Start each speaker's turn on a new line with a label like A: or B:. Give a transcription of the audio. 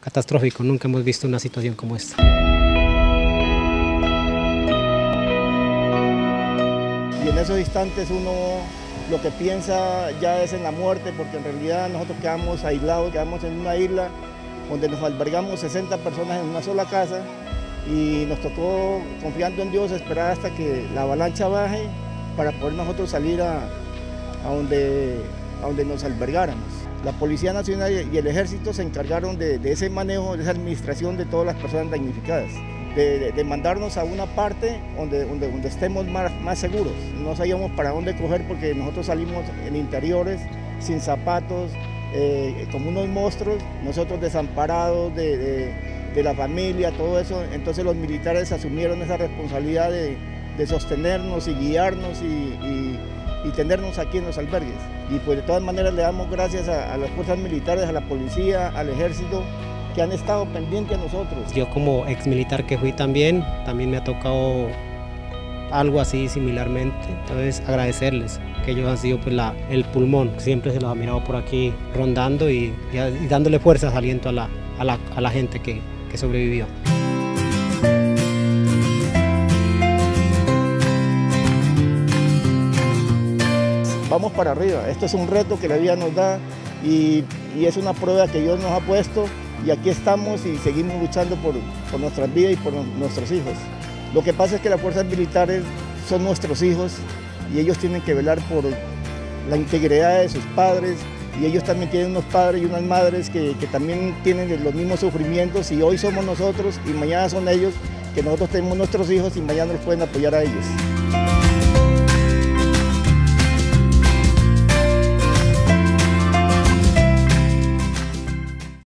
A: catastrófico, nunca hemos visto una situación como esta.
B: Y en esos instantes uno lo que piensa ya es en la muerte, porque en realidad nosotros quedamos aislados, quedamos en una isla donde nos albergamos 60 personas en una sola casa y nos tocó, confiando en Dios, esperar hasta que la avalancha baje para poder nosotros salir a donde nos albergáramos. La Policía Nacional y el Ejército se encargaron de ese manejo, de esa administración de todas las personas damnificadas, de mandarnos a una parte donde estemos más seguros. No sabíamos para dónde coger porque nosotros salimos en interiores, sin zapatos, como unos monstruos, nosotros desamparados de la familia, todo eso. Entonces los militares asumieron esa responsabilidad de sostenernos y guiarnos y tenernos aquí en los albergues. Y pues de todas maneras le damos gracias a las fuerzas militares, a la policía, al ejército, que han estado pendientes de nosotros.
A: Yo como ex militar que fui también me ha tocado algo así similarmente, entonces agradecerles que ellos han sido pues el pulmón, siempre se los ha mirado por aquí rondando y dándole fuerzas, aliento a la gente que sobrevivió.
B: Vamos para arriba, esto es un reto que la vida nos da y es una prueba que Dios nos ha puesto y aquí estamos y seguimos luchando por nuestras vidas y por nuestros hijos. Lo que pasa es que las fuerzas militares son nuestros hijos y ellos tienen que velar por la integridad de sus padres y ellos también tienen unos padres y unas madres que también tienen los mismos sufrimientos y hoy somos nosotros y mañana son ellos, que nosotros tenemos nuestros hijos y mañana nos pueden apoyar a ellos.